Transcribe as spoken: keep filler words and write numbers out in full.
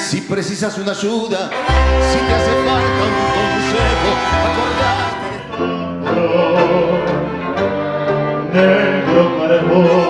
Si precisas una ayuda, si te hace falta un consejo, acordate. Negro carbón.